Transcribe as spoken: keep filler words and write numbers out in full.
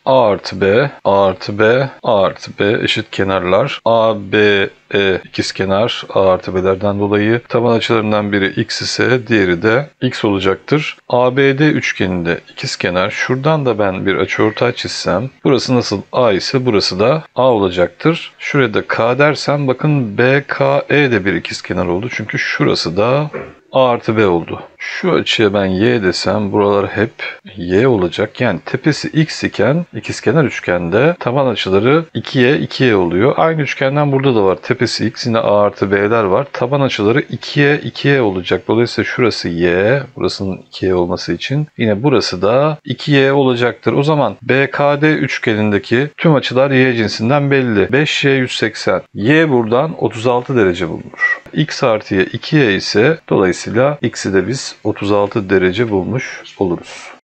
A artı B, A artı B, A artı B eşit kenarlar. A, B, E ikizkenar A artı B'lerden dolayı taban açılarından biri x ise diğeri de x olacaktır. A B D üçgeninde ikizkenar. Şuradan da ben bir açıortay çizsem burası nasıl A ise burası da A olacaktır. Şuraya da K dersem bakın B K E de bir ikizkenar oldu. Çünkü şurası da A artı B oldu. Şu açıya ben Y desem buralar hep Y olacak. Yani tepesi X iken ikizkenar üçgende taban açıları iki Y iki Y oluyor. Aynı üçgenden burada da var. Tepesi X, yine A artı B'ler var. Taban açıları iki Y iki Y olacak. Dolayısıyla şurası Y, burasının iki Y olması için yine burası da iki Y olacaktır. O zaman B K D üçgenindeki tüm açılar Y cinsinden belli. beş Y yüz seksen. Y buradan otuz altı derece bulunur. X artı Y iki Y ise dolayısıyla X'i de biz otuz altı derece bulmuş oluruz.